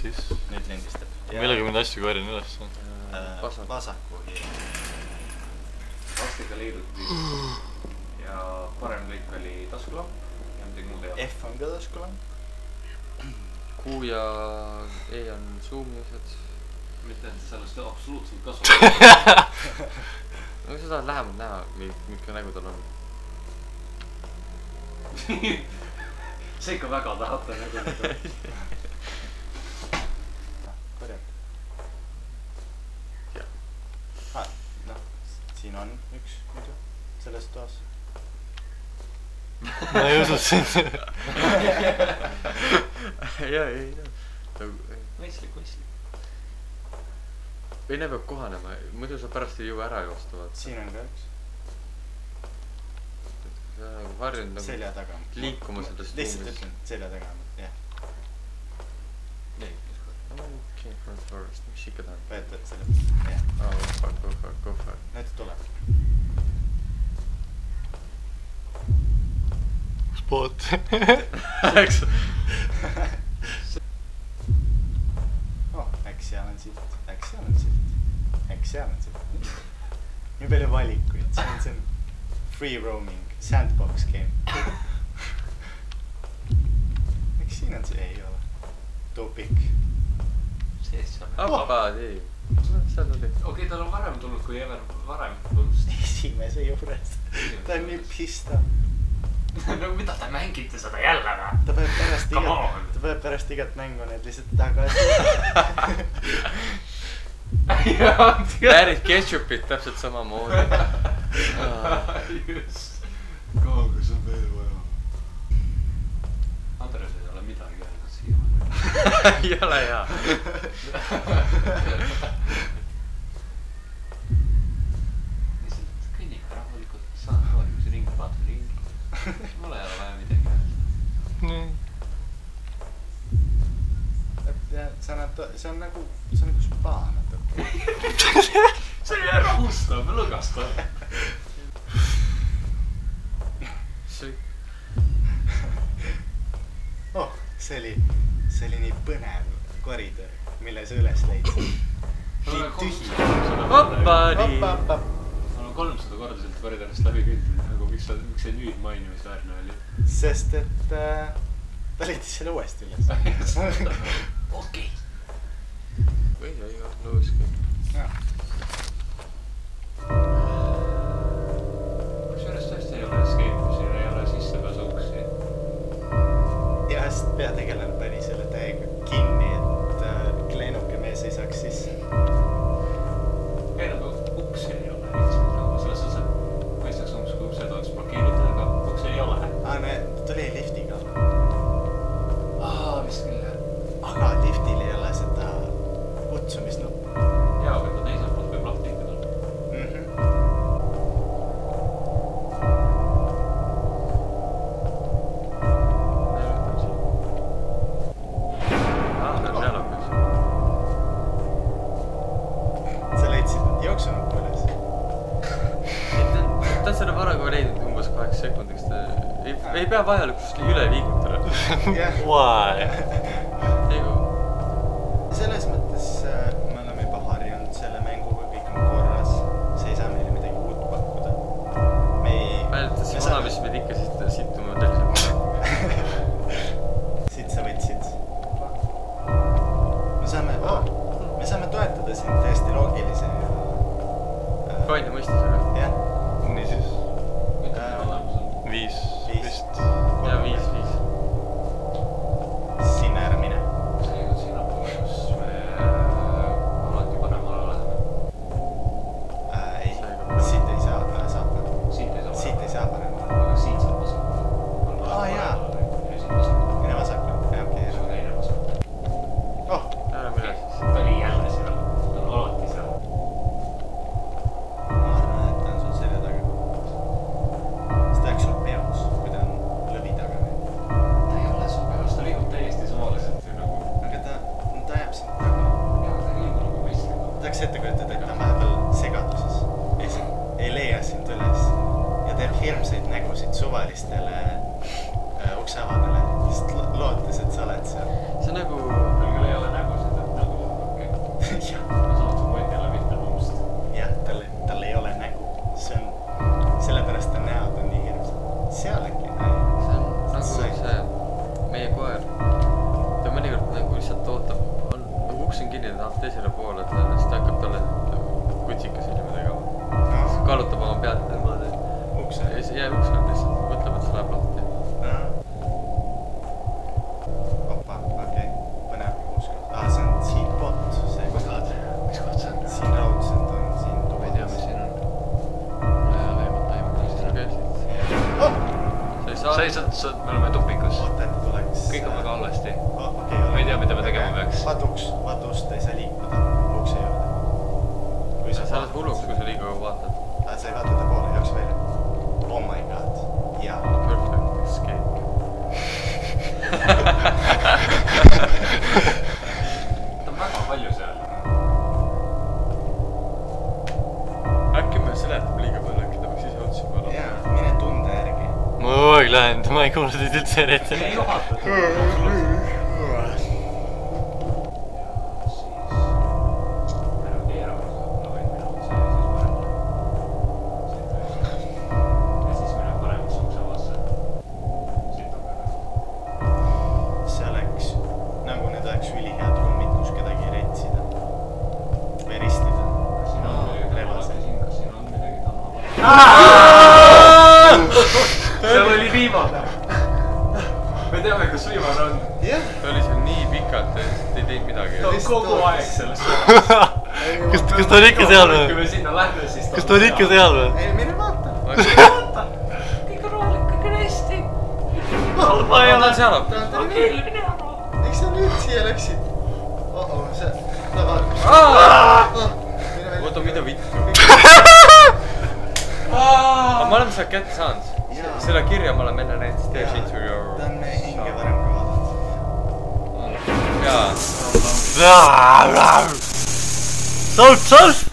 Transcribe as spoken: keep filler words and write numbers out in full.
siis. Nüüd lindistab. Millega mind asju korjan üles? Vasaku hiir. Vastiga liiduti ja parem kõik oli taskulamp ja midagi muud ei ole. F on ka taskulamp. Q ja E on zoomiused. Mitte et sellest absoluutselt kasu. No sa tahad lähemalt näha, mikka nägu tal on. See ikka väga tahate nägu nägu. Korjad. Jah. Ah, noh, siin on üks muidu selles toas. Ma ei usu sind. Jaa, ei, ei. Mõistlik, mõistlik. Enne peab kohanema, muidu sa pärast ei jõua ära joosta. Siin on ka üks. Sa nagu varjund nagu selja taga. liikuma sellest lihtsalt ütlen, selja taga. Jah. Ei, King from Forest, mis ikka tahan? Võetad selle. Jah. Oh, go fuck, go fuck, go fuck. Nüüd tuleb. Spot. Eks? Oh, äks seal on silt. Äks seal on silt. Äks seal on silt. Nii palju valikuid. See on see free roaming sandbox game. Äks siin on see? Ei ole. Topik. Sees seal. Appa, tee. Seal oli. Okei, tal on varem tulnud kui Ever varem tulnud. Esimese juures. Ta on nii pista. No mida te mängite seda jälle või? Ta peab pärast igat, ta peab pärast igat mängu need lihtsalt tagasi. Päris ketšupit täpselt sama moodi. Just. Kaugus on veel vaja. Andres ei ole midagi öelnud siia. Ei ole hea. Lihtsalt kõnniga rahulikult saan toorimise ringi, vaata ringi. Mul ei ole vaja midagi öelda. See on nagu, see on nagu spaa natuke. See ei rahustab, lõgastab. Oh, see oli, see oli nii põnev koridor, mille sa üles leidsid. Nii tühi. Hoppadi! Hopp, hopp, hopp. Ma olen kolmsada korda sealt koridorist läbi kõndinud, nagu miks see nüüd mainimisväärne oli. Sest et äh, ta leidis selle uuesti üles. Okei. Või ei ole nõus kõik. Kusjuures tõesti ei ole escape, siin ei ole sissepääsuuksi. Ja sest peategelane pani selle täiega kinni, et äh, leenuke mees ei saaks sisse. Ei nagu uksi ei ole lihtsalt nagu selles suhtes, et mõistaks umbes kui uksed oleks blokeeritud, aga uksi ei ole. Aa, ne, tuli liftiga. Aa, vist küll jah. Aga liftil ei ole seda kutsumisnuppu. Jaa, aga ta teiselt poolt võib lahti ikka tulla. Mhm. Aa, ta on seal hoopis. Sa leidsid jooksunuppu üles. Ta on selle varaga leidnud umbes kaheksa sekundiks. Ta ei, ei pea vajalikuks üle liigutada. Jah. Why? Selles mõttes äh, me oleme juba harjunud selle mänguga, kõik on korras. See ei saa meile midagi uut pakkuda. Me ei... Väljalt see vana, mis meid ikka siit situma tegelikult. Siit sa võtsid. Me saame, oh, me saame toetada sind täiesti loogilise ja... Äh, kaine mõistusega. jah. Niisiis. Ütleme olemas on. Viis. Viis. Vist. Ja viis, viis. Sinna vaatad teisele poole, et siis ta hakkab talle kutsika silma tegema. siis kaalutab oma pead niimoodi. ukse? ja siis jääb ukse lihtsalt, mõtleb, et see läheb lahti. opa, okei, põnev uus koht. aa, see on siit bot, see koht. mis koht see on? siin raudselt on siin ma ei tea, mis siin on. ma ei ole aimat aimat, mis siin on. oh! sa ei saa... sa ei saa, sa, me oleme tupikus. oota, et tuleks... kõik on väga halvasti. oh, okay, ma ei tea, mida me tegema peaks. vaata uks, vaata ust, ei saa liikuda ukse juurde. kui sa oled hulluks, kui sa liiga kaua vaatad. aa, sa ei vaata ta poole, jookse välja. Oh my god, jaa. Perfect escape. ta on väga palju seal. äkki me seletame liiga palju, äkki ta peaks ise otsima ära. jaa, mine tunde järgi. ma kogu aeg lähen, ma ei kuulnud teid üldse eriti. ei juhata. see oleks, nagu need oleks ülihead ruumid, kus kedagi retsida. või ristida. seal oli viimane. me teame, kus viimane on. jah. ta oli seal nii pikalt ja lihtsalt ei teinud midagi. ta on kogu aeg selles kohas. kas, kas ta on ikka seal kui või? me sinna lähme, siis kas ta on ikka seal või? ei, mine vaata. vaata, kõik on rahulik, kõik on hästi. halba ei ta ole. on seal. okei, mine ära. miks sa nüüd siia läksid? oh-oh, see taga. oota, mida vittu? aga ma olen sealt kätte saanud. selle kirja ma olen enne näinud. Stairs into your... ta on meie hinge varem ka vaadanud. jaa. Solv, solv!